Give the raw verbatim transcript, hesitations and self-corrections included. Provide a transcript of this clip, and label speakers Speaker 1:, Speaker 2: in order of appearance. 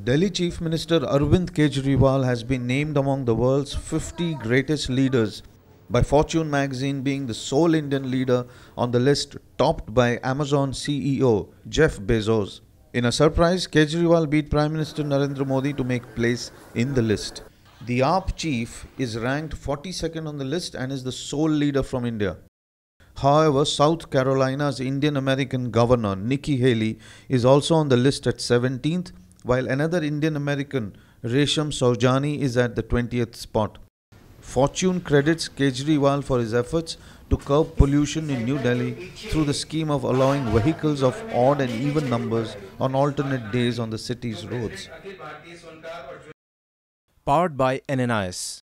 Speaker 1: Delhi Chief Minister Arvind Kejriwal has been named among the world's fifty greatest leaders by Fortune magazine, being the sole Indian leader on the list, topped by Amazon C E O Jeff Bezos. In a surprise, Kejriwal beat Prime Minister Narendra Modi to make place in the list. The A P chief is ranked forty-second on the list and is the sole leader from India. However, South Carolina's Indian American governor Nikki Haley is also on the list at seventeenth, while another Indian American, Resham Saujani, is at the twentieth spot. Fortune credits Kejriwal for his efforts to curb pollution in New Delhi through the scheme of allowing vehicles of odd and even numbers on alternate days on the city's roads.
Speaker 2: Powered by N N I S.